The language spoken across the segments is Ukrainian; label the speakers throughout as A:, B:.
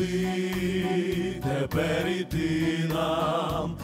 A: Куди тепер іти нам,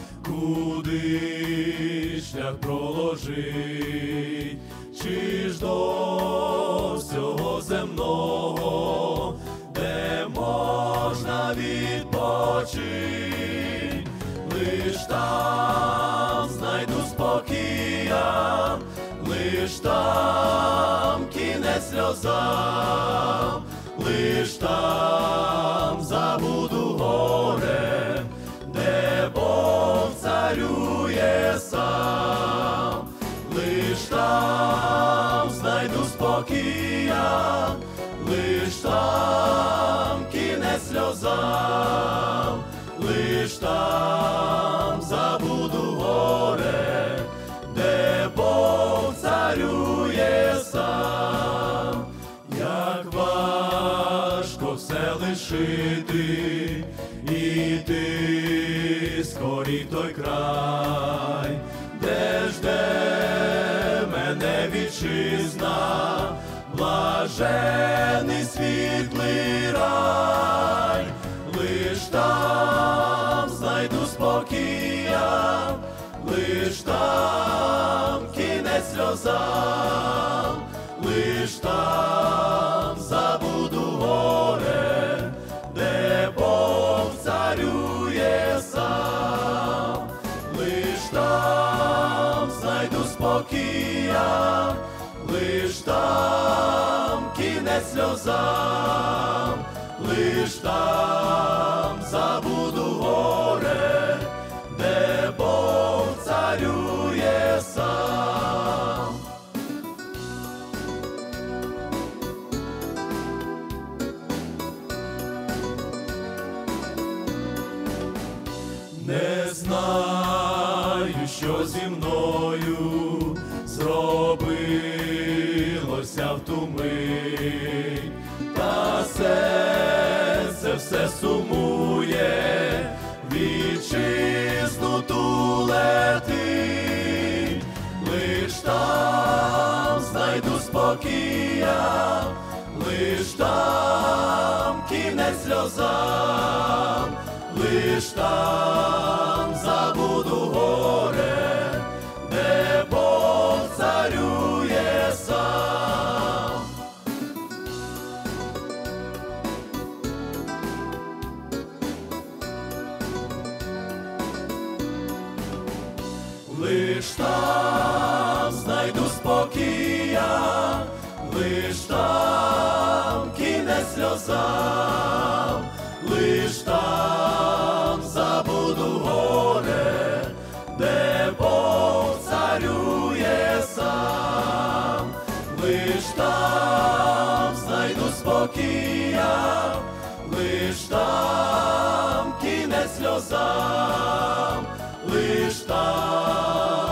A: куди шлях проложить, чи ж до всього земного, де можна відпочить, лиш там знайду спокія, лиш там кінець сльозам, лиш там забуду горе, де Бог царює сам, лиш там знайду спокія, лиш там кінець сльозам, лиш там забуду горе, де Бог царює сам. Як важко все лишити, іти скорій в той край, де жде мене вітчизна, блажений світлий рай, лиш там знайду спокія, лиш там кінець сльозам, лиш там забуду горе, де Бог царює сам, лиш там знайду спокія, лиш там кінець сльозам, лиш там забуду горе, де Бог царює сам. Не знаю, що зі мною зробилося в ту мить, та серце все сумує, вітчизну ту летить, лиш там знайду спокія, лиш там кінець сльозам, лиш там забуду горе, де Бог царює сам. Лиш там знайду спокія, лиш там кінець сльозам, лиш там забуду горе, де Бог царює сам, лиш там знайду спокія, лиш там кінець сльозам, лиш там